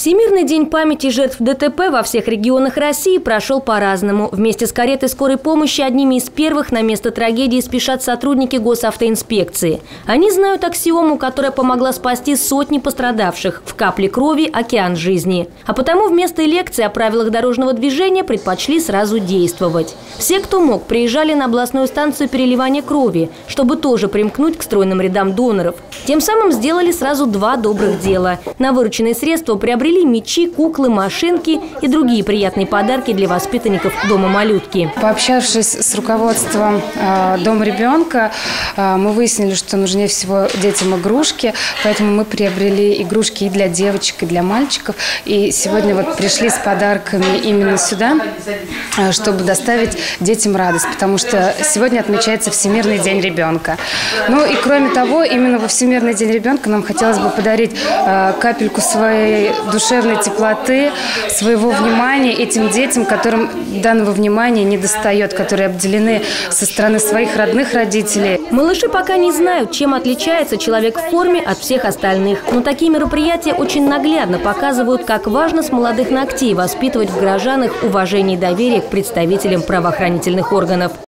Всемирный день памяти жертв ДТП во всех регионах России прошел по-разному. Вместе с каретой скорой помощи одними из первых на место трагедии спешат сотрудники госавтоинспекции. Они знают аксиому, которая помогла спасти сотни пострадавших. В капле крови – океан жизни. А потому вместо лекции о правилах дорожного движения предпочли сразу действовать. Все, кто мог, приезжали на областную станцию переливания крови, чтобы тоже примкнуть к стройным рядам доноров. Тем самым сделали сразу два добрых дела. На вырученные средства приобрели мячи, куклы, машинки и другие приятные подарки для воспитанников Дома малютки. Пообщавшись с руководством Дома ребенка, мы выяснили, что нужнее всего детям игрушки, поэтому мы приобрели игрушки и для девочек, и для мальчиков. И сегодня вот пришли с подарками именно сюда, чтобы доставить детям радость, потому что сегодня отмечается Всемирный день ребенка. Ну и кроме того, именно во Всемирный день ребенка нам хотелось бы подарить капельку своей душевной теплоты, своего внимания этим детям, которым данного внимания не достает, которые обделены со стороны своих родных родителей. Малыши пока не знают, чем отличается человек в форме от всех остальных. Но такие мероприятия очень наглядно показывают, как важно с молодых ногтей воспитывать в горожанах уважение и доверие к представителям правоохранительных органов.